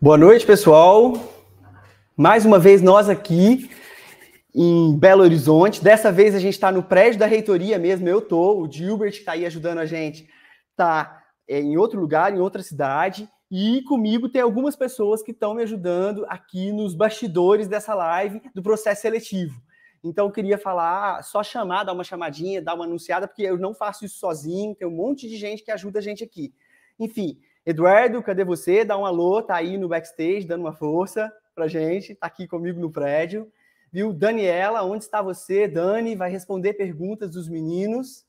Boa noite, pessoal. Mais uma vez nós aqui em Belo Horizonte. Dessa vez a gente está no prédio da reitoria mesmo. O Gilbert que está aí ajudando a gente, está em outro lugar, em outra cidade. E comigo tem algumas pessoas que estão me ajudando aqui nos bastidores dessa live do processo seletivo. Então eu queria falar, só chamar, dar uma chamadinha, dar uma anunciada, porque eu não faço isso sozinho, tem um monte de gente que ajuda a gente aqui. Enfim, Eduardo, cadê você? Dá um alô, tá aí no backstage, dando uma força pra gente, tá aqui comigo no prédio. Viu? Daniela, onde está você? Dani vai responder perguntas dos meninos.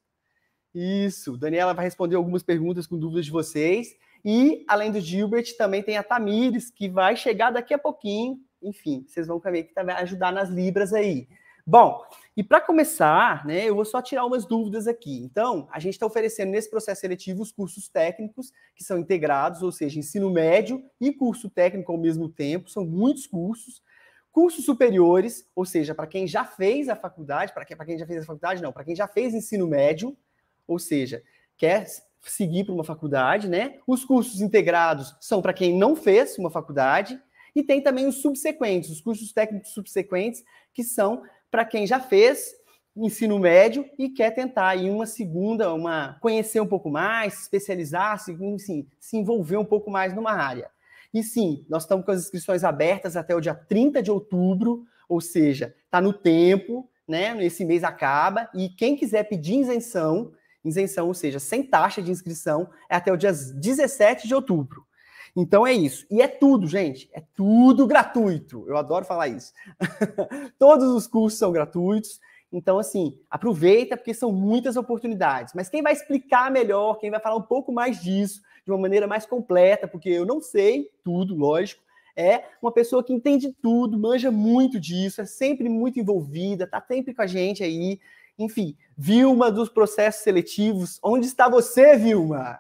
Isso, Daniela vai responder algumas perguntas com dúvidas de vocês. E, além do Gilbert, também tem a Tamires, que vai chegar daqui a pouquinho. Enfim, vocês vão ver que vai ajudar nas libras aí. Bom, e para começar, né, eu vou só tirar umas dúvidas aqui. Então, a gente está oferecendo nesse processo seletivo os cursos técnicos, que são integrados, ou seja, ensino médio e curso técnico ao mesmo tempo, são muitos cursos. Cursos superiores, ou seja, para quem já fez a faculdade, para quem já fez a faculdade, não, para quem já fez ensino médio, ou seja, quer seguir para uma faculdade, né? Os cursos integrados são para quem não fez uma faculdade, e tem também os subsequentes, os cursos técnicos subsequentes, que são para quem já fez ensino médio e quer tentar aí uma segunda, conhecer um pouco mais, se especializar, se envolver um pouco mais numa área. E sim, nós estamos com as inscrições abertas até o dia 30 de outubro, ou seja, está no tempo, né? Esse mês acaba, e quem quiser pedir isenção, ou seja, sem taxa de inscrição, é até o dia 17 de outubro. Então é isso. E é tudo, gente. É tudo gratuito. Eu adoro falar isso. Todos os cursos são gratuitos. Então, assim, aproveita, porque são muitas oportunidades. Mas quem vai explicar melhor, quem vai falar um pouco mais disso, de uma maneira mais completa, porque eu não sei tudo, lógico, é uma pessoa que entende tudo, manja muito disso, é sempre muito envolvida, tá sempre com a gente aí. Enfim, Vilma dos processos seletivos. Onde está você, Vilma?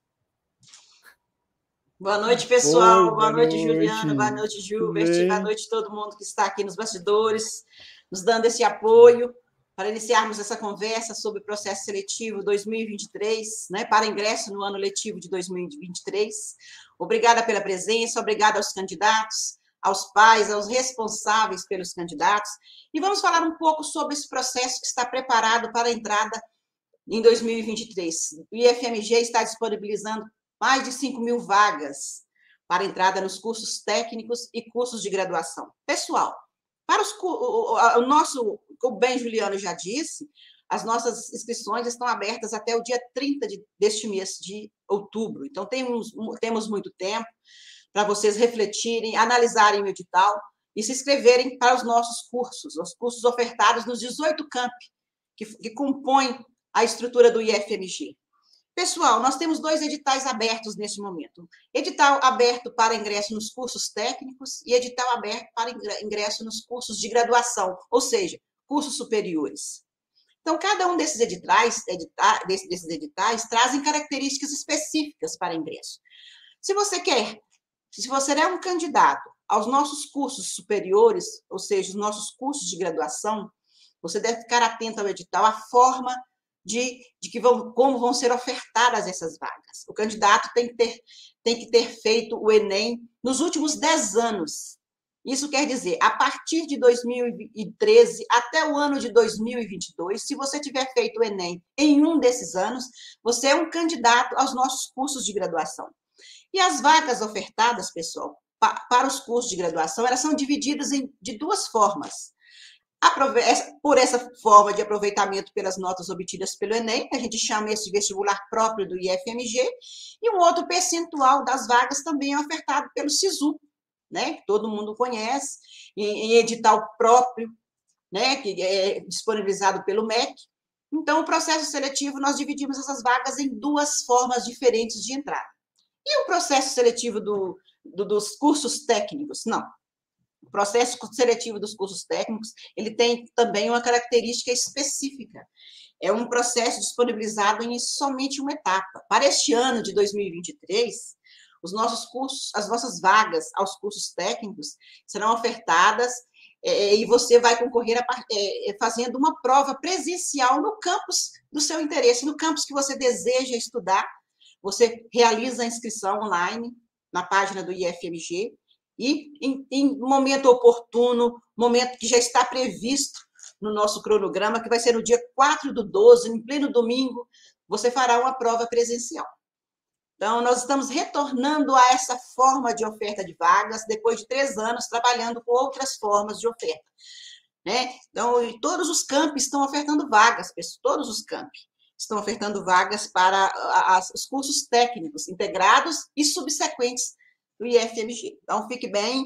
Boa noite, pessoal. Oi, boa noite, Juliana. Boa noite, Gilbert. Boa noite, todo mundo que está aqui nos bastidores, nos dando esse apoio para iniciarmos essa conversa sobre o processo seletivo 2023, né, para ingresso no ano letivo de 2023. Obrigada pela presença, obrigada aos candidatos, aos pais, aos responsáveis pelos candidatos. E vamos falar um pouco sobre esse processo que está preparado para a entrada em 2023. O IFMG está disponibilizando mais de 5.000 vagas para entrada nos cursos técnicos e cursos de graduação. Pessoal, para como bem Juliano já disse, as nossas inscrições estão abertas até o dia 30 deste mês de outubro. Então, temos muito tempo para vocês refletirem, analisarem o edital e se inscreverem para os nossos cursos, os cursos ofertados nos 18 campi que compõem a estrutura do IFMG. Pessoal, nós temos 2 editais abertos neste momento. Edital aberto para ingresso nos cursos técnicos e edital aberto para ingresso nos cursos de graduação, ou seja, cursos superiores. Então, cada um desses editais trazem características específicas para ingresso. Se você é um candidato aos nossos cursos superiores, ou seja, os nossos cursos de graduação, você deve ficar atento ao edital, à forma como vão ser ofertadas essas vagas. O candidato tem que ter feito o Enem nos últimos 10 anos. Isso quer dizer, a partir de 2013 até o ano de 2022, se você tiver feito o Enem em um desses anos, você é um candidato aos nossos cursos de graduação. E as vagas ofertadas, pessoal, para os cursos de graduação, elas são divididas de 2 formas. Por essa forma de aproveitamento pelas notas obtidas pelo Enem, a gente chama esse vestibular próprio do IFMG, e um outro percentual das vagas também é ofertado pelo SISU, né, que todo mundo conhece, em edital próprio, né, que é disponibilizado pelo MEC. Então, o processo seletivo, nós dividimos essas vagas em 2 formas diferentes de entrada. E o processo seletivo dos cursos técnicos? Não. O processo seletivo dos cursos técnicos, ele tem também uma característica específica. É um processo disponibilizado em somente uma etapa. Para este ano de 2023, os nossos cursos, as nossas vagas aos cursos técnicos serão ofertadas e você vai concorrer fazendo uma prova presencial no campus do seu interesse, no campus que você deseja estudar. Você realiza a inscrição online, na página do IFMG, e em momento oportuno, momento que já está previsto no nosso cronograma, que vai ser no dia 4/12, em pleno domingo, você fará uma prova presencial. Então, nós estamos retornando a essa forma de oferta de vagas, depois de 3 anos trabalhando com outras formas de oferta, né? Então, todos os campi estão ofertando vagas, todos os campi estão ofertando vagas para os cursos técnicos integrados e subsequentes do IFMG. Então, fique bem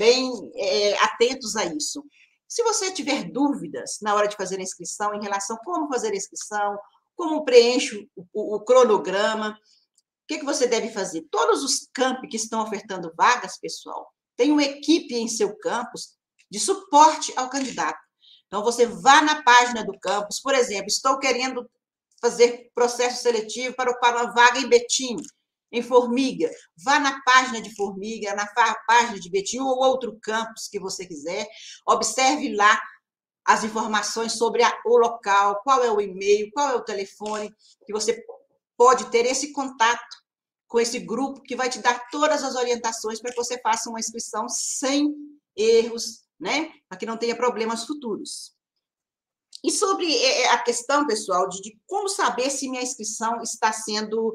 atentos a isso. Se você tiver dúvidas na hora de fazer a inscrição, em relação a como fazer a inscrição, como preenche o cronograma, o que você deve fazer? Todos os campi que estão ofertando vagas, pessoal, tem uma equipe em seu campus de suporte ao candidato. Então, você vá na página do campus, por exemplo, estou querendo fazer processo seletivo para uma vaga em Betim, em Formiga. Vá na página de Formiga, na página de Betim ou outro campus que você quiser. Observe lá as informações sobre o local, qual é o e-mail, qual é o telefone, que você pode ter esse contato com esse grupo que vai te dar todas as orientações para que você faça uma inscrição sem erros, né? Para que não tenha problemas futuros. E sobre a questão, pessoal, de como saber se minha inscrição está sendo,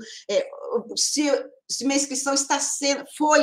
se minha inscrição foi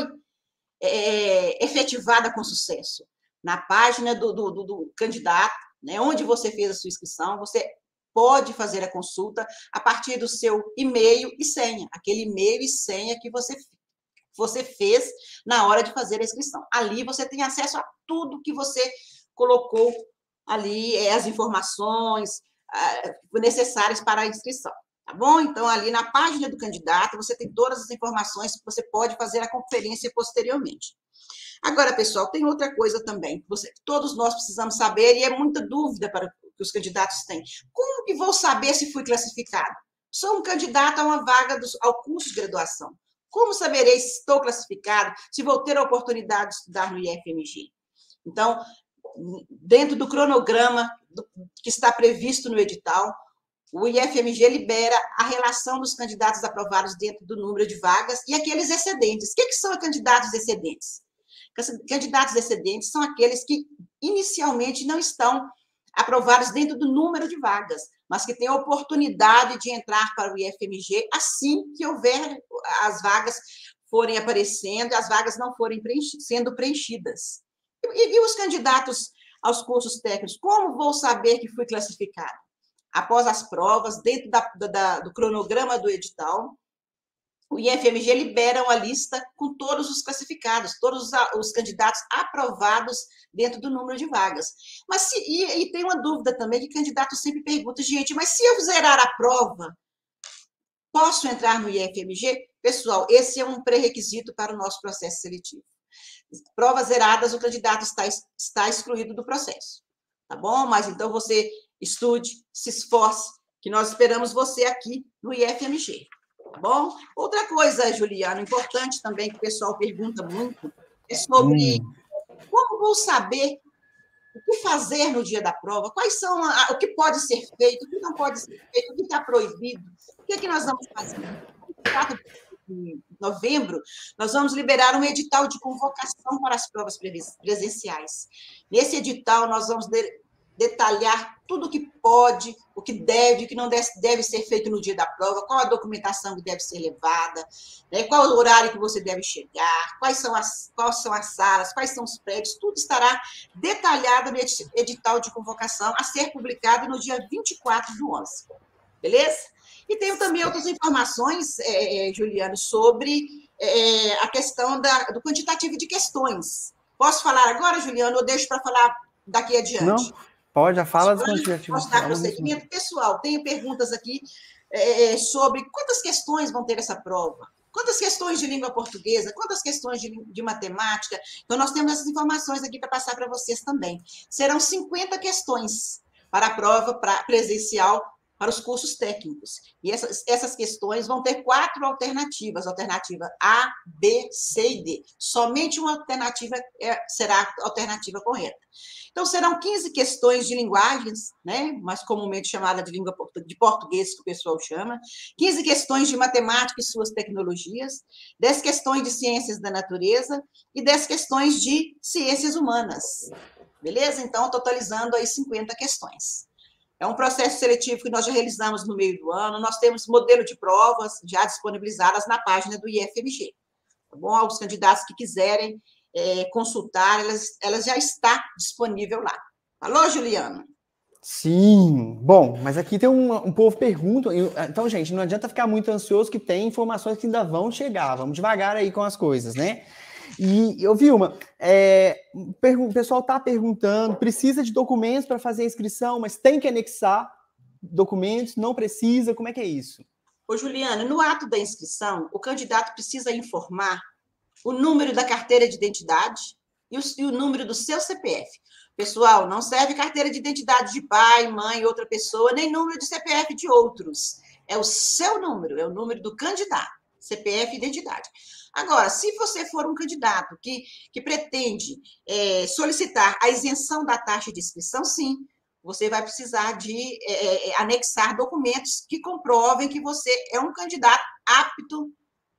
efetivada com sucesso. Na página do candidato, né, onde você fez a sua inscrição, você pode fazer a consulta a partir do seu e-mail e senha, aquele e-mail e senha que você fez na hora de fazer a inscrição. Ali você tem acesso a tudo que você colocou ali, as informações necessárias para a inscrição, tá bom? Então, ali na página do candidato, você tem todas as informações que você pode fazer a conferência posteriormente. Agora, pessoal, tem outra coisa também, que todos nós precisamos saber, e é muita dúvida para que os candidatos têm. Como que vou saber se fui classificado? Sou um candidato a uma vaga ao curso de graduação. Como saberei se estou classificado, se vou ter a oportunidade de estudar no IFMG? Então, dentro do cronograma que está previsto no edital, o IFMG libera a relação dos candidatos aprovados dentro do número de vagas e aqueles excedentes. O que são candidatos excedentes? Candidatos excedentes são aqueles que inicialmente não estão aprovados dentro do número de vagas, mas que têm a oportunidade de entrar para o IFMG assim que houver as vagas forem aparecendo e as vagas não forem sendo preenchidas. E os candidatos aos cursos técnicos, como vou saber que fui classificado? Após as provas, dentro do cronograma do edital, o IFMG libera uma lista com todos os classificados, todos os candidatos aprovados dentro do número de vagas. Mas e tem uma dúvida também, que candidato sempre pergunta, gente, mas se eu zerar a prova, posso entrar no IFMG? Pessoal, esse é um pré-requisito para o nosso processo seletivo. Provas zeradas, o candidato está excluído do processo, tá bom? Mas então você estude, se esforce, que nós esperamos você aqui no IFMG. Tá bom? Outra coisa, Juliana, importante também, que o pessoal pergunta muito, é sobre como vou saber o que fazer no dia da prova, quais são o que pode ser feito, o que não pode ser feito, o que está proibido, o que nós vamos fazer? No 4 de novembro, nós vamos liberar um edital de convocação para as provas presenciais. Nesse edital, nós vamos detalhar tudo o que pode, o que deve, o que não deve ser feito no dia da prova, qual a documentação que deve ser levada, né, qual o horário que você deve chegar, quais são as salas, quais são os prédios, tudo estará detalhado no edital de convocação a ser publicado no dia 24/11. Beleza? E tenho também outras informações, Juliano, sobre a questão do quantitativo de questões. Posso falar agora, Juliano, ou deixo para falar daqui adiante? Não. Pode, já fala dos quantitativos. Posso dar prosseguimento? Pessoal, tenho perguntas aqui sobre quantas questões vão ter essa prova, quantas questões de língua portuguesa, quantas questões de matemática. Então, nós temos essas informações aqui para passar para vocês também. Serão 50 questões para a prova presencial para os cursos técnicos. E essas questões vão ter 4 alternativas, alternativa A, B, C e D. Somente uma alternativa será a alternativa correta. Então, serão 15 questões de linguagens, né, mais comumente chamada de língua de português, que o pessoal chama, 15 questões de matemática e suas tecnologias, 10 questões de ciências da natureza e 10 questões de ciências humanas. Beleza? Então, totalizando aí 50 questões. É um processo seletivo que nós já realizamos no meio do ano. Nós temos modelo de provas já disponibilizadas na página do IFMG. Tá bom? Aos candidatos que quiserem consultar, elas já está disponível lá. Alô, Juliana? Sim. Bom, mas aqui tem um povo pergunta. Então, gente, não adianta ficar muito ansioso que tem informações que ainda vão chegar. Vamos devagar aí com as coisas, né? E eu vi o pessoal está perguntando, precisa de documentos para fazer a inscrição, mas tem que anexar documentos, não precisa, como é que é isso? Ô, Juliana, no ato da inscrição, o candidato precisa informar o número da carteira de identidade e o número do seu CPF. Pessoal, não serve carteira de identidade de pai, mãe, outra pessoa, nem número de CPF de outros. É o seu número, é o número do candidato, CPF e identidade. Agora, se você for um candidato que pretende solicitar a isenção da taxa de inscrição, sim, você vai precisar de anexar documentos que comprovem que você é um candidato apto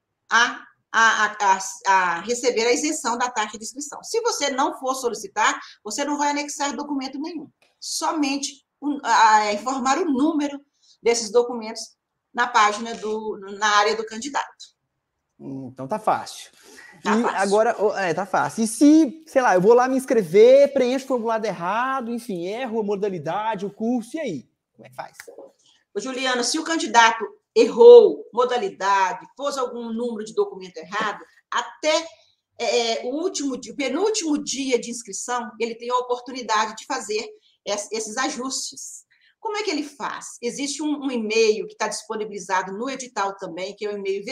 a receber a isenção da taxa de inscrição. Se você não for solicitar, você não vai anexar documento nenhum. Somente informar o número desses documentos na página na área do candidato. Então tá fácil. Tá e fácil. Agora, tá fácil. E se, sei lá, eu vou lá me inscrever, preencho o formulário errado, enfim, erro a modalidade, o curso, e aí? Como é que faz? Ô, Juliano, se o candidato errou modalidade, pôs algum número de documento errado, até o penúltimo dia de inscrição, ele tem a oportunidade de fazer esses ajustes. Como é que ele faz? Existe um e-mail que está disponibilizado no edital também, que é o e-mail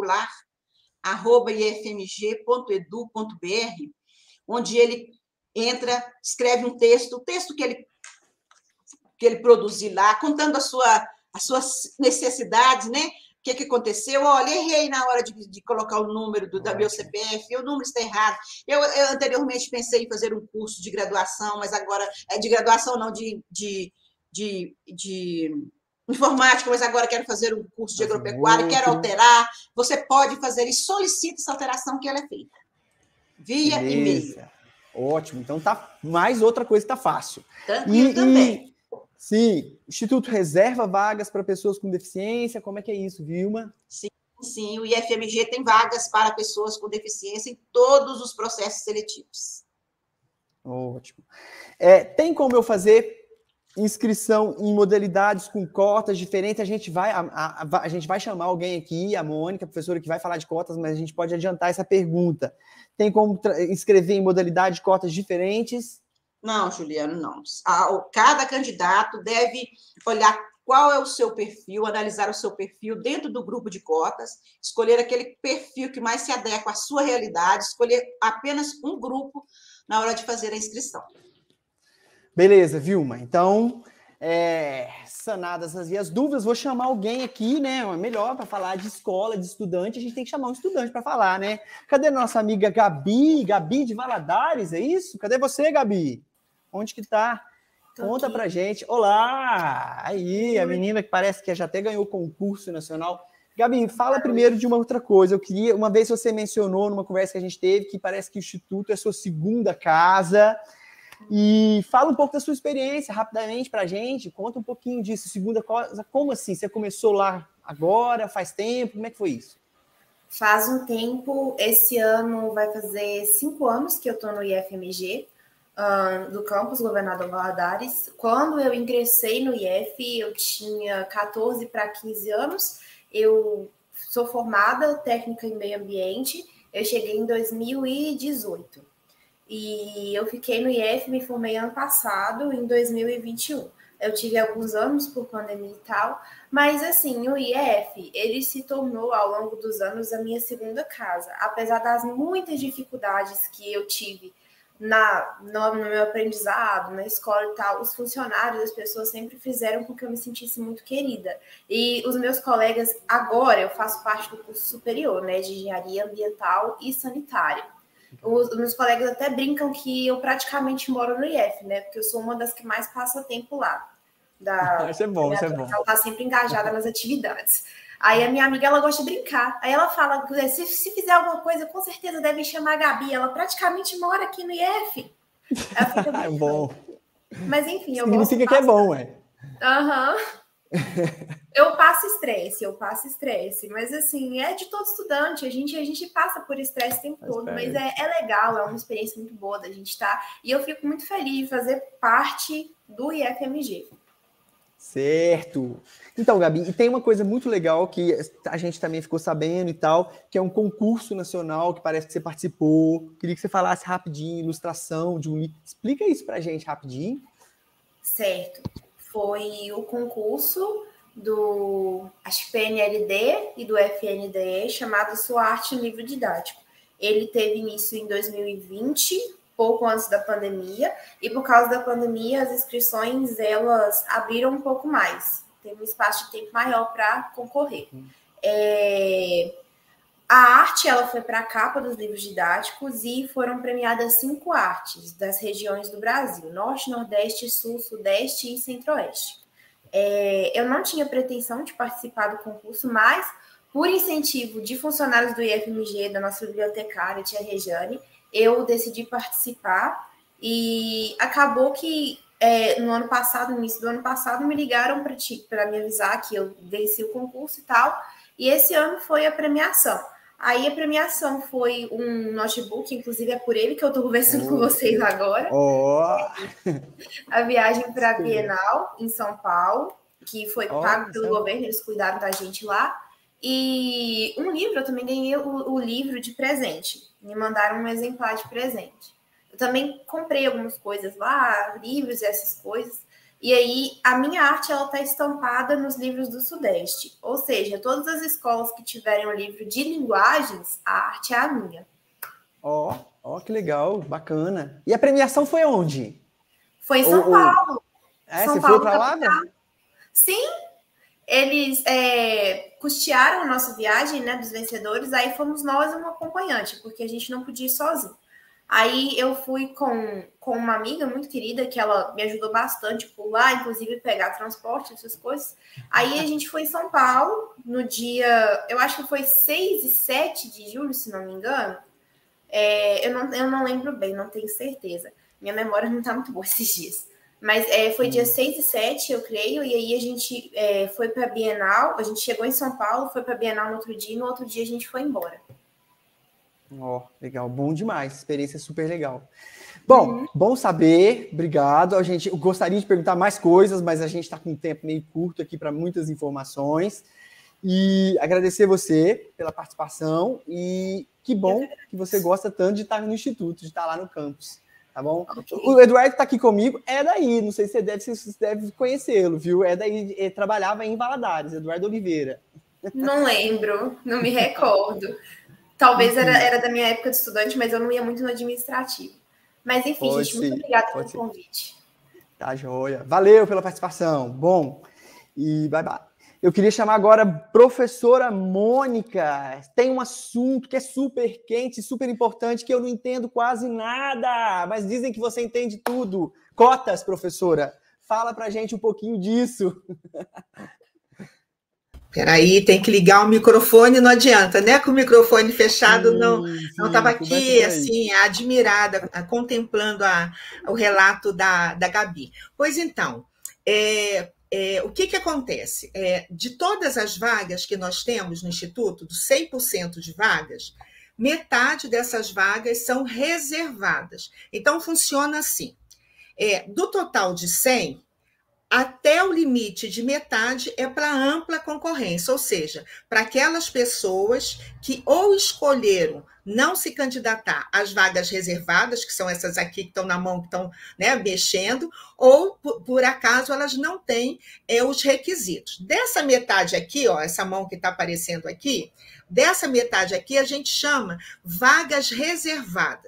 vestibular@ifmg.edu.br, onde ele entra, escreve um texto, o texto que ele produzir lá, contando as suas necessidades, né? O que aconteceu? Olha, errei na hora de colocar o número do meu CPF, o número está errado. Eu anteriormente pensei em fazer um curso de graduação, mas agora, de graduação não, de informática, mas agora quero fazer um curso de agropecuária, quero alterar. Você pode fazer e solicita essa alteração que ela é feita. Via e-mail. Ótimo. Então tá mais outra coisa que tá fácil. Tranquilo também. Sim, o Instituto reserva vagas para pessoas com deficiência, como é que é isso, Vilma? Sim, o IFMG tem vagas para pessoas com deficiência em todos os processos seletivos. Ótimo. Tem como eu fazer inscrição em modalidades com cotas diferentes? A gente vai chamar alguém aqui, a Mônica, professora, que vai falar de cotas, mas a gente pode adiantar essa pergunta. Tem como inscrever em modalidade de cotas diferentes? Não, Juliano, não. Cada candidato deve olhar qual é o seu perfil, analisar o seu perfil dentro do grupo de cotas, escolher aquele perfil que mais se adequa à sua realidade, escolher apenas um grupo na hora de fazer a inscrição. Beleza, Vilma. Então, sanadas as dúvidas, vou chamar alguém aqui, né? Melhor para falar de escola, de estudante, a gente tem que chamar um estudante para falar, né? Cadê a nossa amiga Gabi? Gabi de Valadares, é isso? Cadê você, Gabi? Onde que tá? Conta pra gente. Olá! Aí, a menina que parece que já até ganhou o concurso nacional. Gabi, fala primeiro de uma outra coisa. Eu queria, uma vez você mencionou numa conversa que a gente teve, que parece que o Instituto é sua segunda casa. E fala um pouco da sua experiência, rapidamente, pra gente. Conta um pouquinho disso. Segunda coisa, como assim? Você começou lá agora, faz tempo? Como é que foi isso? Faz um tempo. Esse ano vai fazer 5 anos que eu tô no IFMG. Do campus Governador Valadares. Quando eu ingressei no IF, eu tinha 14 para 15 anos. Eu sou formada técnica em meio ambiente. Eu cheguei em 2018. E eu fiquei no IF, me formei ano passado, em 2021. Eu tive alguns anos por pandemia e tal, mas assim, o IF, ele se tornou ao longo dos anos a minha segunda casa. Apesar das muitas dificuldades que eu tive no meu aprendizado, na escola e tal, os funcionários, as pessoas sempre fizeram com que eu me sentisse muito querida. E os meus colegas, agora eu faço parte do curso superior, né, de engenharia ambiental e sanitária. Os meus colegas até brincam que eu praticamente moro no IF, né, porque eu sou uma das que mais passa tempo lá. Isso é bom, isso é bom. Ela tá sempre engajada nas atividades. Aí a minha amiga, ela gosta de brincar. Aí ela fala, se fizer alguma coisa, com certeza deve chamar a Gabi. Ela praticamente mora aqui no IF. É bom. Mas enfim, eu significa que é bom, ué. Aham. Eu passo estresse. Mas assim, é de todo estudante. A gente passa por estresse o tempo todo. Mas é legal, é uma experiência muito boa da gente estar. E eu fico muito feliz de fazer parte do IFMG. Certo. Então, Gabi, e tem uma coisa muito legal que a gente também ficou sabendo e tal, que é um concurso nacional que parece que você participou. Queria que você falasse rapidinho, ilustração de um livro. Explica isso pra gente rapidinho. Certo. Foi o concurso do, acho que PNLD e do FNDE, chamado Sua Arte em Livro Didático. Ele teve início em 2020, pouco antes da pandemia, e por causa da pandemia as inscrições elas abriram um pouco mais, teve um espaço de tempo maior para concorrer. A arte ela foi para a capa dos livros didáticos e foram premiadas 5 artes das regiões do Brasil, Norte, Nordeste, Sul, Sudeste e Centro-Oeste. Eu não tinha pretensão de participar do concurso, mas por incentivo de funcionários do IFMG, da nossa bibliotecária, tia Rejane, eu decidi participar e acabou que no ano passado, no início do ano passado, me ligaram para me avisar que eu venci o concurso e tal, e esse ano foi a premiação. Aí a premiação foi um notebook, inclusive é por ele que eu estou conversando com vocês agora. A viagem para a Bienal, em São Paulo, que foi pago pelo governo, eles cuidaram da gente lá. E um livro, eu também ganhei o livro de presente. Me mandaram um exemplar de presente. Eu também comprei algumas coisas lá, livros e essas coisas. E aí, a minha arte, ela está estampada nos livros do Sudeste. Ou seja, todas as escolas que tiverem um livro de linguagens, a arte é a minha. Que legal, bacana. E a premiação foi onde? Foi em São Paulo. Você foi para lá? Sim. Eles custearam a nossa viagem, né, dos vencedores, aí fomos nós e um acompanhante, porque a gente não podia ir sozinho. Aí eu fui com uma amiga muito querida, que ela me ajudou bastante por lá, inclusive pegar transporte, essas coisas. Aí a gente foi em São Paulo, no dia, eu acho que foi 6 e 7 de julho, se não me engano. Eu não lembro bem, não tenho certeza. Minha memória não está muito boa esses dias. Mas foi dia 6 e 7, eu creio, e aí a gente foi para a Bienal, a gente chegou em São Paulo, foi para a Bienal no outro dia, e no outro dia a gente foi embora. Legal, bom demais, experiência super legal. Bom, bom saber, obrigado. Eu gostaria de perguntar mais coisas, mas a gente está com um tempo meio curto aqui para muitas informações. E agradecer você pela participação, e que bom que você gosta tanto de estar no Instituto, de estar lá no campus. Tá bom? Okay. O Eduardo está aqui comigo, é daí, não sei se você deve conhecê-lo, viu? É daí, ele trabalhava em Valadares, Eduardo Oliveira. Não lembro, não me recordo. Talvez era da minha época de estudante, mas eu não ia muito no administrativo. Mas enfim, gente, muito obrigada pelo convite. Tá, joia. Valeu pela participação. Bom, e bye. Eu queria chamar agora a professora Mônica. Tem um assunto que é super quente, super importante, que eu não entendo quase nada, mas dizem que você entende tudo. Cotas, professora. Fala pra gente um pouquinho disso. Peraí, tem que ligar o microfone, não adianta, né? Com o microfone fechado, não estava aqui, assim, admirada, contemplando o relato da Gabi. Pois então, o que acontece? De todas as vagas que nós temos no Instituto, dos 100% de vagas, metade dessas vagas são reservadas. Então, funciona assim. Do total de 100, até o limite de metade é para ampla concorrência, ou seja, para aquelas pessoas que ou escolheram não se candidatar às vagas reservadas, que são essas aqui que estão na mão, que estão, né, mexendo, ou, por acaso, elas não têm os requisitos. Dessa metade aqui, ó, essa mão que está aparecendo aqui, dessa metade aqui a gente chama vagas reservadas.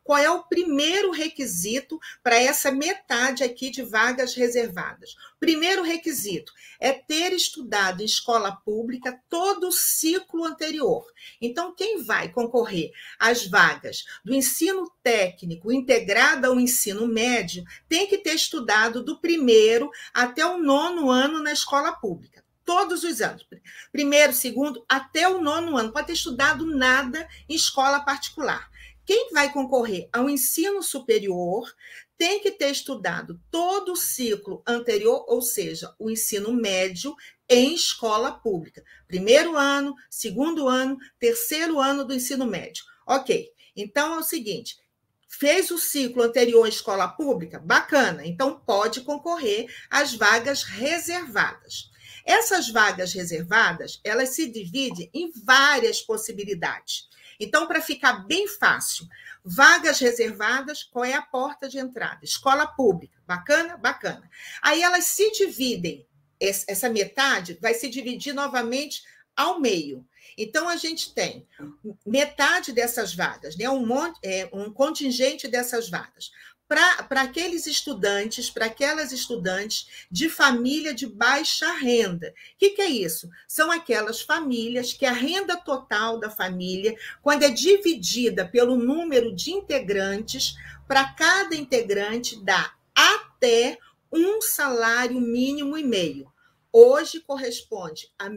qual é o primeiro requisito para essa metade aqui de vagas reservadas? Primeiro requisito é ter estudado em escola pública todo o ciclo anterior. Então, quem vai concorrer às vagas do ensino técnico integrado ao ensino médio tem que ter estudado do primeiro até o 9º ano na escola pública. Todos os anos. Primeiro, segundo, até o 9º ano. Pode ter estudado nada em escola particular. Quem vai concorrer ao ensino superior tem que ter estudado todo o ciclo anterior, ou seja, o ensino médio em escola pública. Primeiro ano, segundo ano, terceiro ano do ensino médio. Ok, então é o seguinte, fez o ciclo anterior em escola pública? Bacana, então pode concorrer às vagas reservadas. Essas vagas reservadas, elas se dividem em várias possibilidades. Então, para ficar bem fácil, vagas reservadas, qual é a porta de entrada? Escola pública, bacana? Bacana. Aí elas se dividem, essa metade vai se dividir novamente ao meio. Então, a gente tem metade dessas vagas, né? Um contingente dessas vagas, para aqueles estudantes, para aquelas estudantes de família de baixa renda. O que é isso? São aquelas famílias que a renda total da família, quando é dividida pelo número de integrantes, para cada integrante dá até um salário mínimo e meio. Hoje corresponde a R$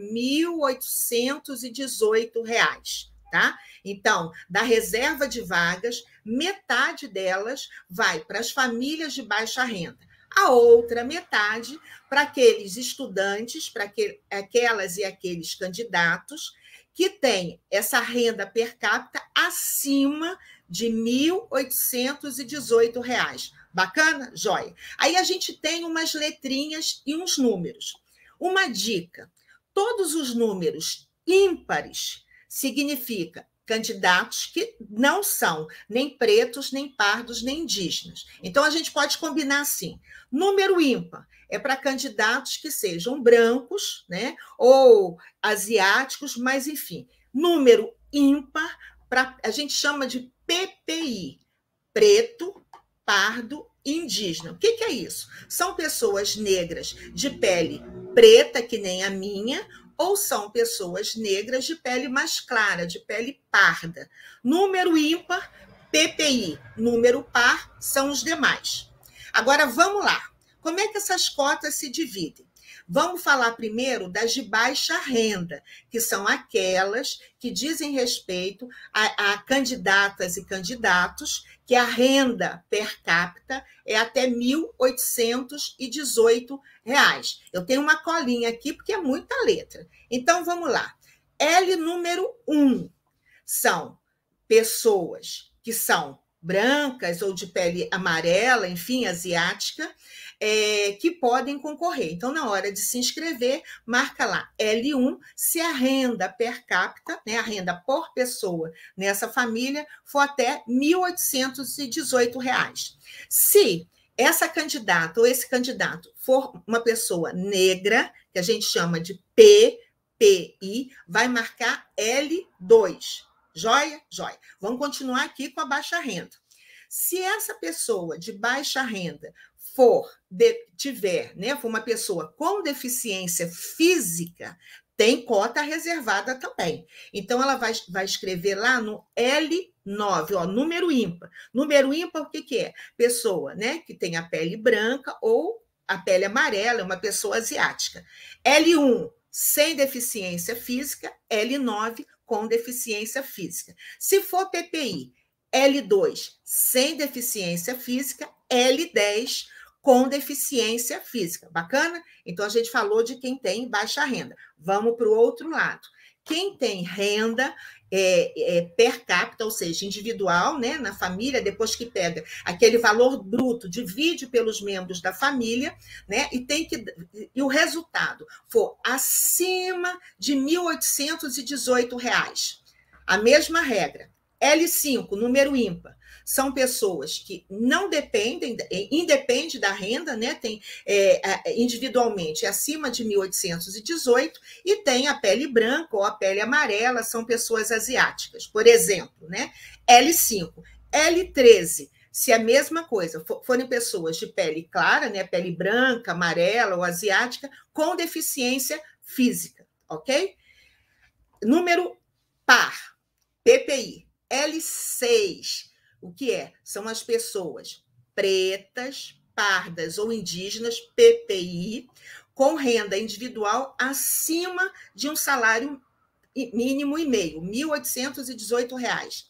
1.818. Tá? Então, da reserva de vagas, metade delas vai para as famílias de baixa renda. A outra metade para aqueles estudantes, para aquelas e aqueles candidatos que têm essa renda per capita acima de R$ 1.818. Bacana? Joia. Aí a gente tem umas letrinhas e uns números. Uma dica: todos os números ímpares significa candidatos que não são nem pretos, nem pardos, nem indígenas. Então, a gente pode combinar assim. Número ímpar é para candidatos que sejam brancos, né, ou asiáticos, mas, enfim. Número ímpar, a gente chama de PPI, preto, pardo e indígena. O que é isso? São pessoas negras de pele preta, que nem a minha, ou são pessoas negras de pele mais clara, de pele parda. Número ímpar, PPI. Número par são os demais. Agora, vamos lá. Como é que essas cotas se dividem? Vamos falar primeiro das de baixa renda, que são aquelas que dizem respeito a candidatas e candidatos que a renda per capita é até R$ 1.818. Eu tenho uma colinha aqui porque é muita letra. Então, vamos lá. L número 1 são pessoas que são brancas ou de pele amarela, enfim, asiática, que podem concorrer. Então, na hora de se inscrever, marca lá L1, se a renda per capita, né, a renda por pessoa nessa família, for até R$ 1.818. Se essa candidata ou esse candidato for uma pessoa negra, que a gente chama de PPI, vai marcar L2. Joia? Joia. Vamos continuar aqui com a baixa renda. Se essa pessoa de baixa renda for uma pessoa com deficiência física, tem cota reservada também. Então, ela vai escrever lá no L9, ó, número ímpar. Número ímpar, o que é? Pessoa, né, que tem a pele branca ou a pele amarela, é uma pessoa asiática. L1, sem deficiência física, L9, com deficiência física. Se for PPI, L2, sem deficiência física, L10, com deficiência física. Bacana? Então, a gente falou de quem tem baixa renda. Vamos para o outro lado. Quem tem renda per capita, ou seja, individual, né, na família, depois que pega aquele valor bruto, divide pelos membros da família, né, e o resultado for acima de R$ 1.818. A mesma regra. L5, número ímpar, são pessoas que não independe da renda, né? Tem individualmente acima de 1.818 e tem a pele branca ou a pele amarela, são pessoas asiáticas, por exemplo, né? L5, L13, se é a mesma coisa, forem pessoas de pele clara, né, pele branca, amarela ou asiática, com deficiência física, ok? Número par, PPI. L6, o que é? São as pessoas pretas, pardas ou indígenas, PPI, com renda individual acima de um salário mínimo e meio, R$ 1.818.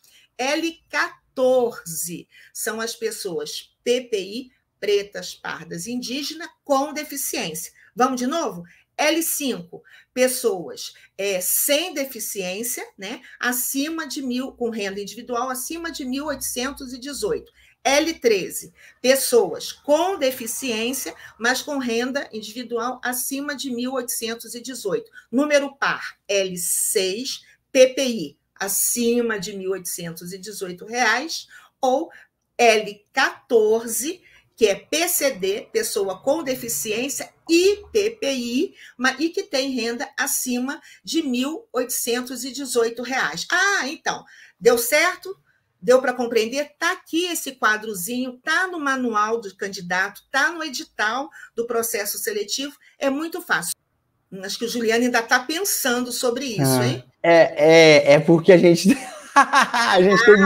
L14 são as pessoas PPI, pretas, pardas, indígenas, com deficiência. Vamos de novo? L5, pessoas sem deficiência, né, acima de com renda individual acima de 1.818. L13, pessoas com deficiência, mas com renda individual acima de 1.818. Número par, L6, PPI, acima de R$ 1.818, ou L14, que é PCD, pessoa com deficiência, e PPI, e que tem renda acima de R$ 1.818. Ah, então, deu certo? Deu para compreender? Está aqui esse quadrozinho, está no manual do candidato, está no edital do processo seletivo, é muito fácil. Acho que o Juliano ainda está pensando sobre isso, hein? É porque a gente teve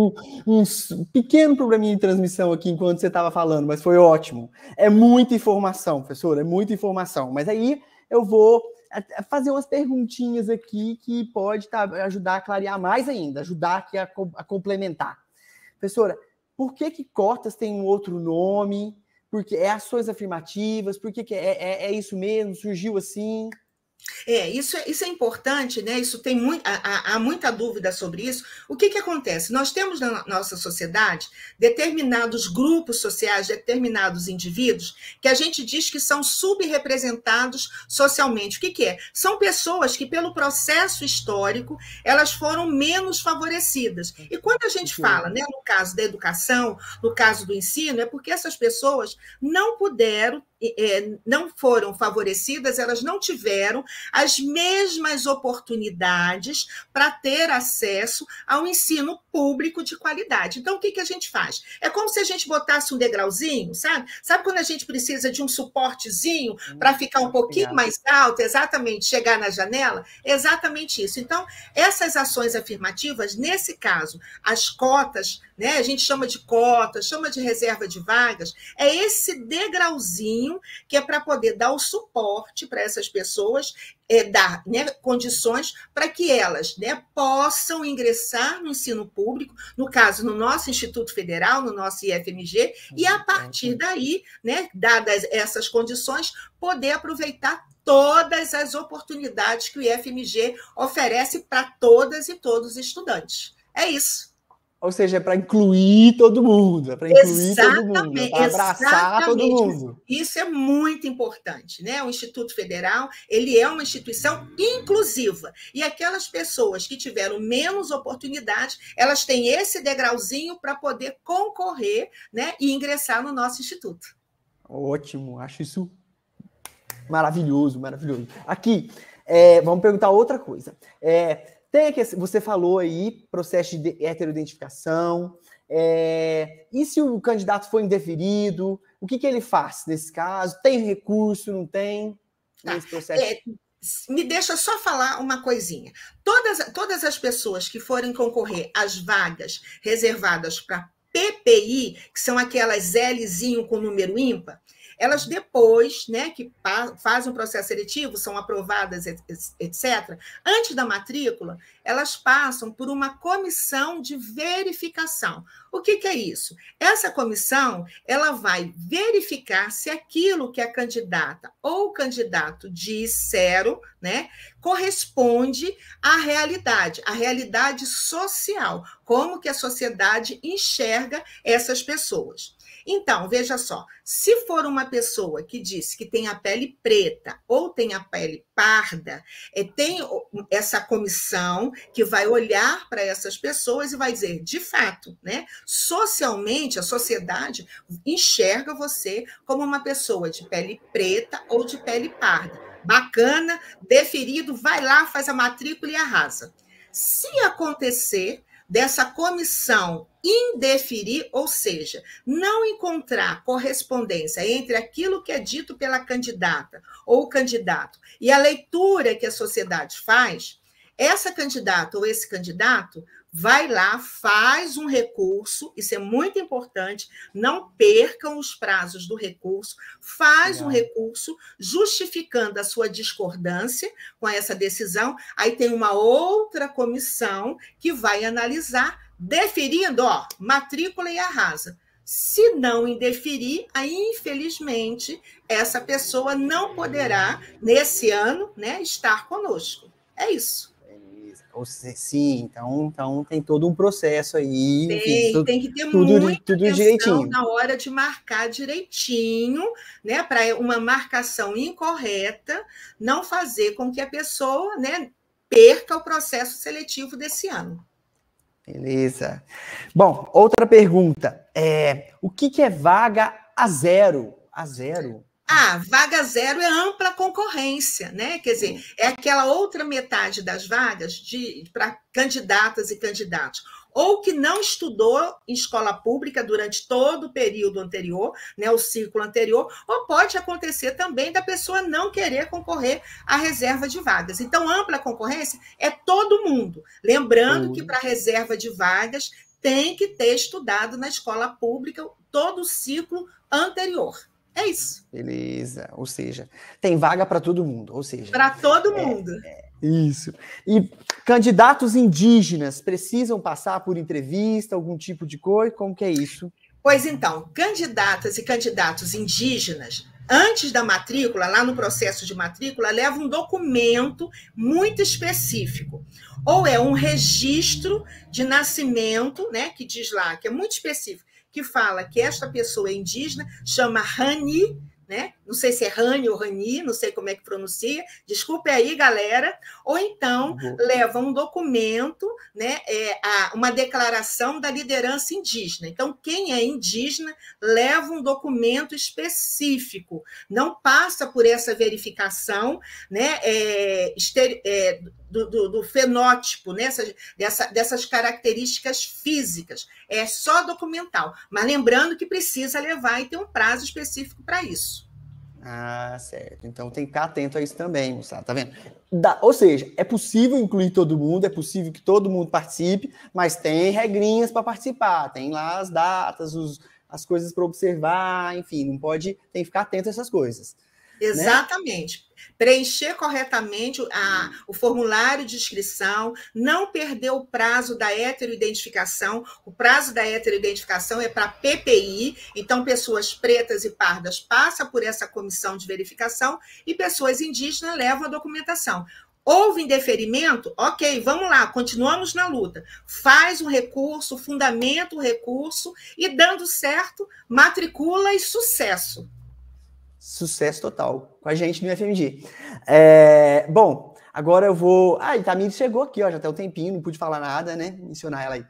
um pequeno probleminha de transmissão aqui enquanto você estava falando, mas foi ótimo. É muita informação, professora, é muita informação. Mas aí eu vou fazer umas perguntinhas aqui que pode ajudar a clarear mais ainda, ajudar aqui a complementar. Professora, por que cotas tem um outro nome? Porque é ações afirmativas? Por que é isso mesmo? Surgiu assim? Isso é importante, né? Isso tem há muita dúvida sobre isso. O que acontece? Nós temos na nossa sociedade determinados grupos sociais, determinados indivíduos, que a gente diz que são subrepresentados socialmente. O que é? São pessoas que, pelo processo histórico, elas foram menos favorecidas. E quando a gente fala, né, no caso da educação, no caso do ensino, é porque essas pessoas não puderam, não foram favorecidas, elas não tiveram as mesmas oportunidades para ter acesso ao ensino público de qualidade. Então, o que a gente faz? É como se a gente botasse um degrauzinho, sabe? Sabe quando a gente precisa de um suportezinho para ficar um pouquinho mais alto, exatamente, chegar na janela? Exatamente isso. Então, essas ações afirmativas, nesse caso, as cotas, né, a gente chama de cotas, chama de reserva de vagas, é esse degrauzinho que é para poder dar o suporte para essas pessoas, dar, né, condições para que elas, né, possam ingressar no ensino público, no caso, no nosso Instituto Federal, no nosso IFMG, e a partir daí, né, dadas essas condições, poder aproveitar todas as oportunidades que o IFMG oferece para todas e todos os estudantes. É isso. Ou seja, é para incluir todo mundo, é para incluir todo mundo, é para abraçar todo mundo. Isso é muito importante, né? O Instituto Federal, ele é uma instituição inclusiva, e aquelas pessoas que tiveram menos oportunidade, elas têm esse degrauzinho para poder concorrer, né, e ingressar no nosso instituto. Ótimo, acho isso maravilhoso, maravilhoso. Aqui, vamos perguntar outra coisa. Você falou aí, processo de heteroidentificação, e se o candidato for indeferido, o que ele faz nesse caso? Tem recurso, não tem? Nesse processo? Me deixa só falar uma coisinha. Todas as pessoas que forem concorrer às vagas reservadas para PPI, que são aquelas Lzinho com número ímpar, elas depois, né, que fazem um processo seletivo, são aprovadas, etc., antes da matrícula, elas passam por uma comissão de verificação. O que é isso? Essa comissão, ela vai verificar se aquilo que a candidata ou o candidato disseram, né, corresponde à realidade social, como que a sociedade enxerga essas pessoas. Então, veja só, se for uma pessoa que diz que tem a pele preta ou tem a pele parda, tem essa comissão que vai olhar para essas pessoas e vai dizer, de fato, né, socialmente, a sociedade enxerga você como uma pessoa de pele preta ou de pele parda. Bacana, deferido, vai lá, faz a matrícula e arrasa. Se acontecer dessa comissão indeferir, ou seja, não encontrar correspondência entre aquilo que é dito pela candidata ou o candidato e a leitura que a sociedade faz, essa candidata ou esse candidato vai lá, faz um recurso, isso é muito importante, não percam os prazos do recurso, faz um recurso justificando a sua discordância com essa decisão, aí tem uma outra comissão que vai analisar, deferindo, matrícula e arrasa. Se não indeferir, aí, infelizmente, essa pessoa não poderá, nesse ano, né, estar conosco. É isso. Sim, então tem todo um processo aí. Tem que ter muita atenção direitinho na hora de marcar direitinho, né, para uma marcação incorreta não fazer com que a pessoa, né, perca o processo seletivo desse ano. Beleza. Bom, outra pergunta. O que é vaga a zero? A zero? Vaga zero é ampla concorrência, né? Quer dizer, é aquela outra metade das vagas para candidatas e candidatos, ou que não estudou em escola pública durante todo o período anterior, né, o ciclo anterior, ou pode acontecer também da pessoa não querer concorrer à reserva de vagas. Então, ampla concorrência é todo mundo. Lembrando que para a reserva de vagas tem que ter estudado na escola pública todo o ciclo anterior. É isso. Beleza. Ou seja, tem vaga para todo mundo. Ou seja, para todo mundo. Isso. E candidatos indígenas precisam passar por entrevista, algum tipo de coisa? Como que é isso? Pois então, candidatas e candidatos indígenas, antes da matrícula, lá no processo de matrícula, levam um documento muito específico. Ou é um registro de nascimento, né, que diz lá, que é muito específico, que fala que esta pessoa é indígena, chama Rani, né? Não sei se é Rani ou Rani, não sei como é que pronuncia, desculpe aí, galera. Ou então leva um documento, né? Uma declaração da liderança indígena. Então, quem é indígena leva um documento específico, não passa por essa verificação, né? Do fenótipo, né? dessas características físicas. É só documental. Mas lembrando que precisa levar e ter um prazo específico para isso. Certo. Então tem que ficar atento a isso também, moçada. Tá vendo? Ou seja, é possível incluir todo mundo, é possível que todo mundo participe, mas tem regrinhas para participar. Tem lá as datas, as coisas para observar, enfim, não pode. Tem que ficar atento a essas coisas. Exatamente. Né? Preencher corretamente o formulário de inscrição, não perder o prazo da heteroidentificação. O prazo da heteroidentificação é para PPI, então pessoas pretas e pardas passam por essa comissão de verificação e pessoas indígenas levam a documentação. Houve indeferimento? Ok, vamos lá, continuamos na luta. Faz um recurso, fundamenta o recurso e, dando certo, matricula e sucesso. Sucesso total com a gente no FMG. Bom, agora eu vou... a Itamir chegou aqui, já tem um tempinho, não pude falar nada, né? Mencionar ela aí.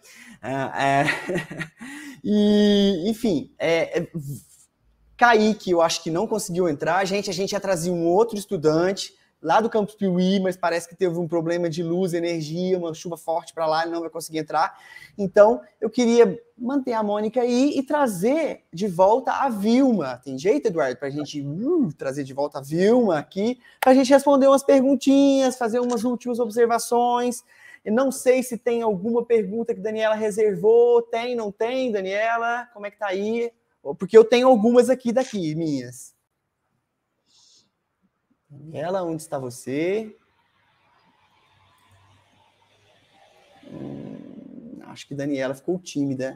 Enfim, Kaique, eu acho que não conseguiu entrar. A gente ia trazer um outro estudante lá do Campus Piuí, mas parece que teve um problema de luz, energia, uma chuva forte para lá, ele não vai conseguir entrar. Então, eu queria manter a Mônica aí e trazer de volta a Vilma. Tem jeito, Eduardo, para a gente trazer de volta a Vilma aqui, para a gente responder umas perguntinhas, fazer umas últimas observações. Eu não sei se tem alguma pergunta que a Daniela reservou. Tem, não tem, Daniela? Como é que tá aí? Porque eu tenho algumas aqui minhas. Daniela, onde está você? Acho que Daniela ficou tímida.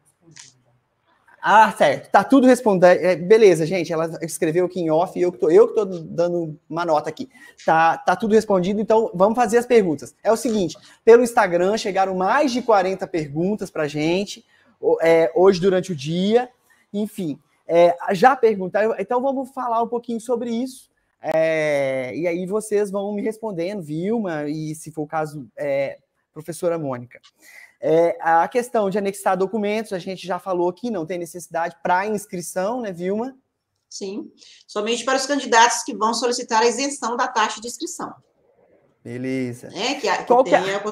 Certo. Tá tudo respondendo. Beleza, gente. Ela escreveu aqui em off e eu que tô dando uma nota aqui. Tá tudo respondido, então vamos fazer as perguntas. É o seguinte, pelo Instagram chegaram mais de 40 perguntas pra gente hoje durante o dia. Enfim, já perguntaram. Então vamos falar um pouquinho sobre isso. E aí vocês vão me respondendo, Vilma, e se for o caso, professora Mônica. A questão de anexar documentos, a gente já falou aqui, não tem necessidade para inscrição, né, Vilma? Sim, somente para os candidatos que vão solicitar a isenção da taxa de inscrição. Beleza.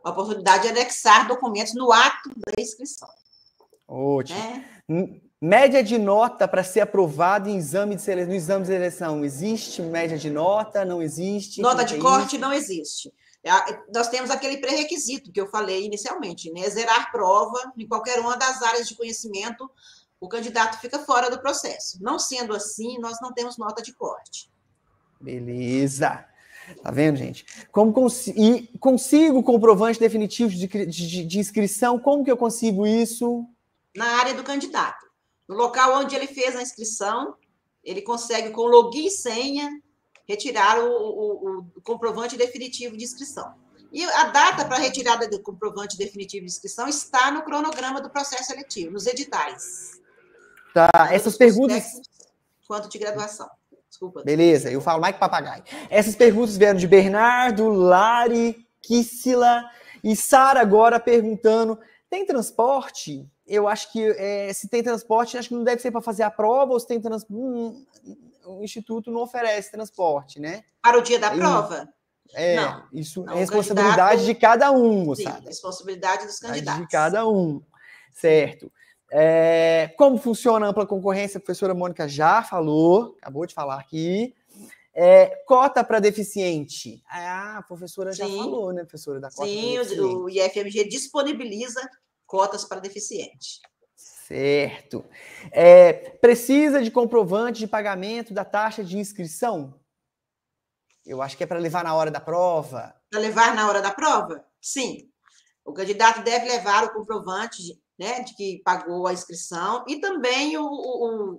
a oportunidade de anexar documentos no ato da inscrição. Ótimo. Média de nota para ser aprovado em no exame de seleção. Existe média de nota? Não existe? Nota de corte não existe. Nós temos aquele pré-requisito que eu falei inicialmente, né? Zerar prova em qualquer uma das áreas de conhecimento, o candidato fica fora do processo. Não sendo assim, nós não temos nota de corte. Beleza. Tá vendo, gente? Como consigo comprovante definitivo de inscrição? Como que eu consigo isso? Na área do candidato. No local onde ele fez a inscrição, ele consegue, com login e senha, retirar o comprovante definitivo de inscrição. E a data para retirada do comprovante definitivo de inscrição está no cronograma do processo seletivo, nos editais. Tá, essas perguntas... Quanto de graduação. Desculpa. Beleza, eu falo mais que papagaio. Essas perguntas vieram de Bernardo, Lari, Kissila e Sara agora perguntando, tem transporte? Eu acho que se tem transporte, acho que não deve ser para fazer a prova, ou se tem transporte... O Instituto não oferece transporte, né? Para o dia da prova? Não. Isso é responsabilidade de cada um, moçada. Sim, responsabilidade dos candidatos. De cada um, certo. Como funciona a ampla concorrência? A professora Mônica já falou, acabou de falar aqui. Cota para deficiente. A professora já falou, né, professora, da cota para deficiente. Sim, o IFMG disponibiliza cotas para deficiente. Certo. Precisa de comprovante de pagamento da taxa de inscrição? Eu acho que é para levar na hora da prova. Para levar na hora da prova? Sim. O candidato deve levar o comprovante de que pagou a inscrição e também o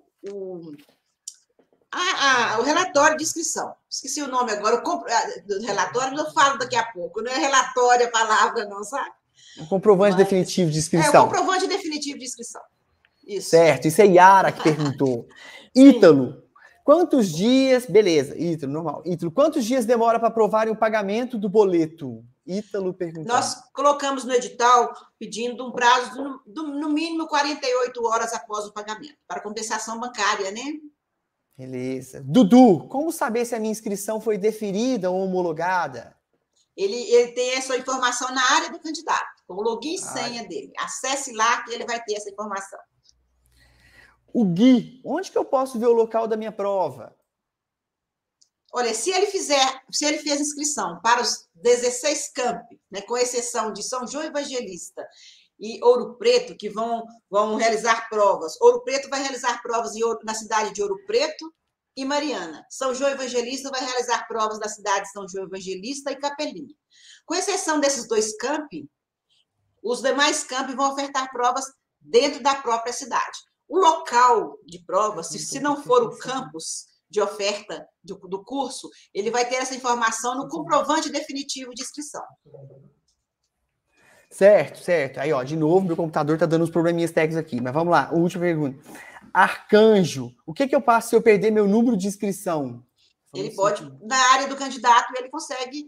relatório de inscrição. Esqueci o nome agora. Do relatório eu falo daqui a pouco. Não é relatório a palavra, não, sabe? O comprovante definitivo de inscrição. O comprovante definitivo de inscrição. Isso. Certo, isso é Yara que perguntou. Ítalo, quantos dias... Beleza, Ítalo, normal. Ítalo, quantos dias demora para aprovarem o pagamento do boleto? Ítalo perguntou. Nós colocamos no edital pedindo um prazo no mínimo 48 horas após o pagamento, para compensação bancária, né? Beleza. Dudu, como saber se a minha inscrição foi deferida ou homologada? Ele tem essa informação na área do candidato, com o login e senha dele. Acesse lá que ele vai ter essa informação. O Gui, onde que eu posso ver o local da minha prova? Olha, se ele fez inscrição para os 16 campi, né, com exceção de São João Evangelista e Ouro Preto, que vão realizar provas. Ouro Preto vai realizar provas na cidade de Ouro Preto e Mariana. São João Evangelista vai realizar provas na cidade de São João Evangelista e Capelinha. Com exceção desses dois campi, os demais campi vão ofertar provas dentro da própria cidade. O local de prova, se não for o campus de oferta do curso, ele vai ter essa informação no comprovante definitivo de inscrição. Certo. Aí, ó, de novo, meu computador tá dando uns probleminhas técnicos aqui, mas vamos lá, última pergunta. Arcanjo, o que eu faço se eu perder meu número de inscrição? Ele pode, na área do candidato, ele consegue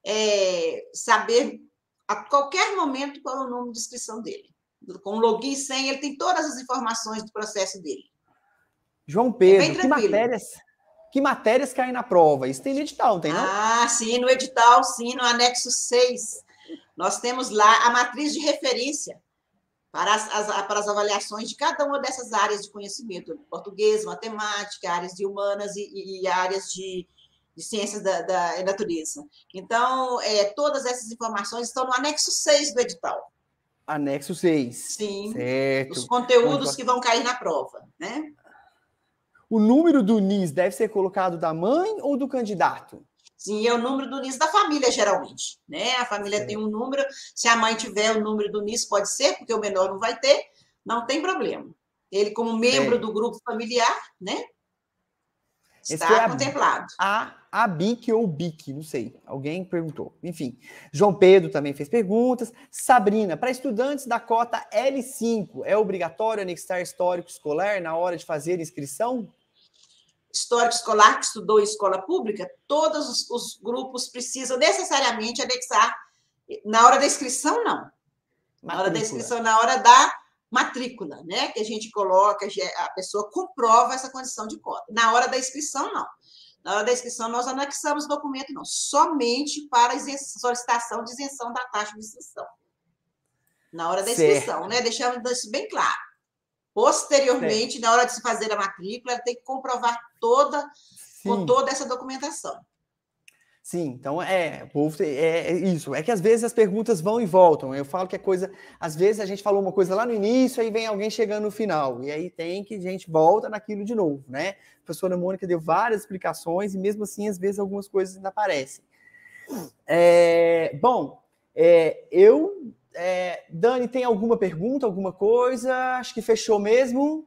saber a qualquer momento qual é o número de inscrição dele. Com login e senha, ele tem todas as informações do processo dele. João Pedro, que matérias caem na prova? Isso tem no edital, tem não? Ah, sim, no edital, sim, no anexo 6. Nós temos lá a matriz de referência para as avaliações de cada uma dessas áreas de conhecimento. Português, matemática, áreas de humanas e áreas de ciências da natureza. Então, todas essas informações estão no anexo 6 do edital. Anexo 6. Sim, certo. Os conteúdos que vão cair na prova, né? O número do NIS deve ser colocado da mãe ou do candidato? Sim, é o número do NIS da família, geralmente, né? A família tem um número, se a mãe tiver o número do NIS, pode ser, porque o menor não vai ter, não tem problema. Ele, como membro do grupo familiar, né? Está contemplado. A BIC ou BIC, não sei. Alguém perguntou. Enfim, João Pedro também fez perguntas. Sabrina, para estudantes da cota L5, é obrigatório anexar histórico escolar na hora de fazer inscrição? Histórico escolar que estudou em escola pública, todos os grupos precisam necessariamente anexar. Na hora da inscrição, não. Na hora da inscrição, na hora da matrícula, né? Que a gente coloca, a pessoa comprova essa condição de cota. Na hora da inscrição, não. Na hora da inscrição, nós anexamos o documento, não, somente para solicitação de isenção da taxa de inscrição. Na hora da inscrição, né? Deixamos isso bem claro. Posteriormente, na hora de se fazer a matrícula, ela tem que comprovar com toda essa documentação. Sim, então é isso. É que às vezes as perguntas vão e voltam. Eu falo que é coisa. Às vezes a gente falou uma coisa lá no início, aí vem alguém chegando no final. E aí a gente volta naquilo de novo, né? A professora Mônica deu várias explicações, e mesmo assim, às vezes, algumas coisas ainda aparecem. Dani, tem alguma pergunta, alguma coisa? Acho que fechou mesmo.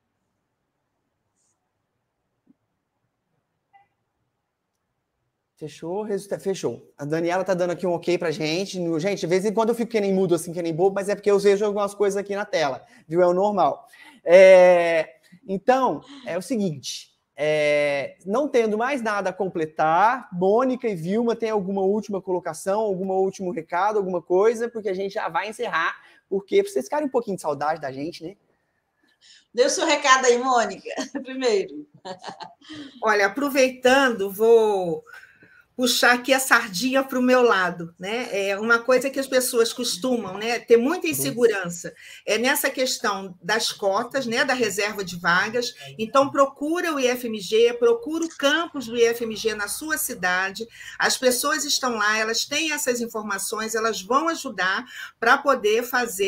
Fechou. A Daniela tá dando aqui um ok pra gente. Gente, de vez em quando eu fico que nem mudo, assim, que nem bobo, mas é porque eu vejo algumas coisas aqui na tela, viu? É o normal. Então, é o seguinte, não tendo mais nada a completar, Mônica e Vilma, tem alguma última colocação, algum último recado, alguma coisa, porque a gente já vai encerrar, porque pra vocês ficarem um pouquinho de saudade da gente, né? Dê o seu recado aí, Mônica, primeiro. Olha, aproveitando, vou puxar aqui a sardinha para o meu lado, né? É uma coisa que as pessoas costumam, né, ter muita insegurança nessa questão das cotas, né, da reserva de vagas. Então, procura o IFMG, procura o campus do IFMG na sua cidade. As pessoas estão lá, elas têm essas informações, elas vão ajudar para poder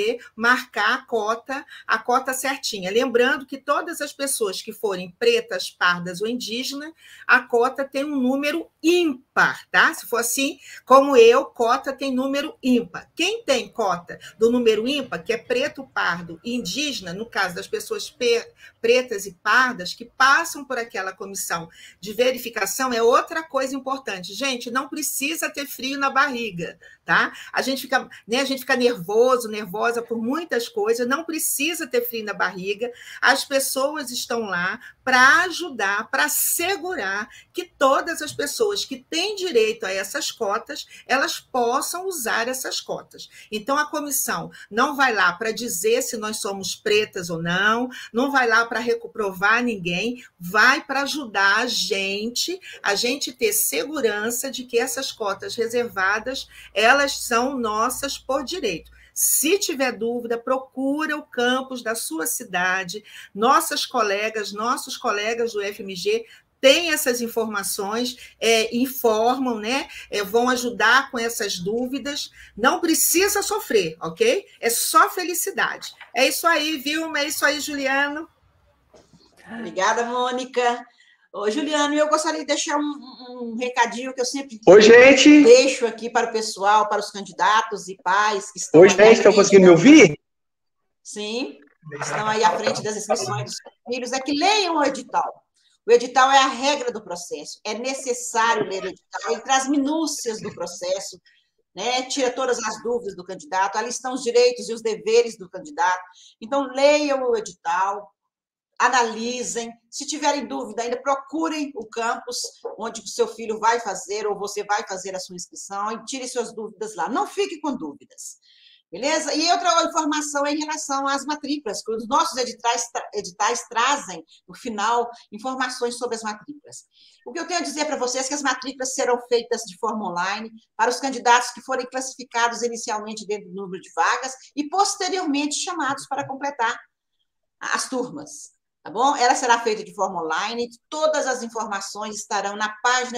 marcar a cota certinha. Lembrando que todas as pessoas que forem pretas, pardas ou indígenas, a cota tem um número ímpar. Tá? Se for assim, como eu, cota tem número ímpar. Quem tem cota do número ímpar, que é preto, pardo e indígena, no caso das pessoas pretas e pardas, que passam por aquela comissão de verificação, é outra coisa importante. Gente, não precisa ter frio na barriga, tá? A gente fica nervosa por muitas coisas, não precisa ter frio na barriga. As pessoas estão lá para ajudar, para assegurar que todas as pessoas que têm direito a essas cotas, elas possam usar essas cotas. Então, a comissão não vai lá para dizer se nós somos pretas ou não vai lá para reprovar ninguém, vai para ajudar a gente ter segurança de que essas cotas reservadas, elas são nossas por direito. Se tiver dúvida, procura o campus da sua cidade. Nossos colegas do FMG têm essas informações, informam, né? Vão ajudar com essas dúvidas. Não precisa sofrer, ok? É só felicidade. É isso aí, Vilma, é isso aí, Juliano. Obrigada, Mônica. Ô, Juliano, eu gostaria de deixar um recadinho que eu sempre deixo aqui para o pessoal, para os candidatos e pais que estão. Oi, gente, estão conseguindo me ouvir? Sim, estão aí à frente das inscrições dos filhos. É que leiam o edital. O edital é a regra do processo. É necessário ler o edital. Ele traz minúcias do processo, né? Tira todas as dúvidas do candidato. Ali estão os direitos e os deveres do candidato. Então, leiam o edital. Analisem, se tiverem dúvida, ainda procurem o campus onde o seu filho vai fazer ou você vai fazer a sua inscrição e tire suas dúvidas lá. Não fique com dúvidas, beleza? E outra informação em relação às matrículas, que os nossos editais trazem, no final, informações sobre as matrículas. O que eu tenho a dizer para vocês é que as matrículas serão feitas de forma online para os candidatos que forem classificados inicialmente dentro do número de vagas e posteriormente chamados para completar as turmas. Tá bom? Ela será feita de forma online, todas as informações estarão na página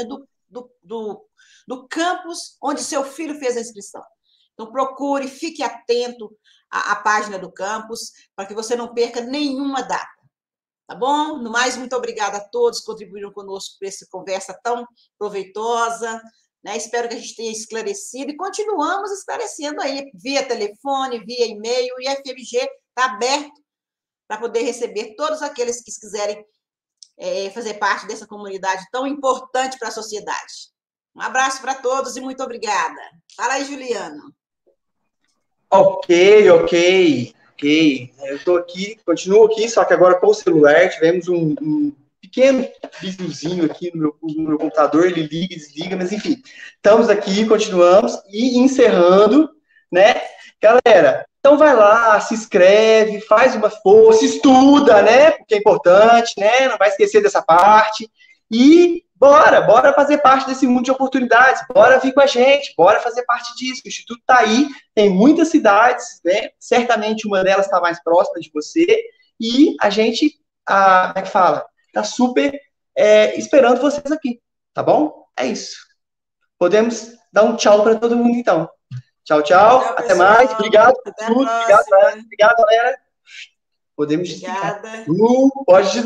do campus onde seu filho fez a inscrição. Então, procure, fique atento à página do campus, para que você não perca nenhuma data. Tá bom? No mais, muito obrigada a todos que contribuíram conosco para essa conversa tão proveitosa, né? Espero que a gente tenha esclarecido e continuamos esclarecendo aí, via telefone, via e-mail, e a FMG está aberto para poder receber todos aqueles que quiserem fazer parte dessa comunidade tão importante para a sociedade. Um abraço para todos e muito obrigada. Fala aí, Juliano. Ok. Eu estou aqui, continuo aqui, só que agora com o celular. Tivemos um pequeno videozinho aqui no meu computador, ele liga e desliga, mas enfim, estamos aqui, continuamos e encerrando, né? Galera, então vai lá, se inscreve, faz uma força, estuda, né? Porque é importante, né? Não vai esquecer dessa parte. E bora fazer parte desse mundo de oportunidades, bora vir com a gente, bora fazer parte disso. O Instituto está aí, tem muitas cidades, né? Certamente uma delas está mais próxima de você, e a gente, como é que fala? Está super esperando vocês aqui, tá bom? É isso. Podemos dar um tchau para todo mundo, então. Tchau, tchau. Até mais. Obrigado por tudo. Obrigado, galera. Podemos. Obrigada. Pode dizer.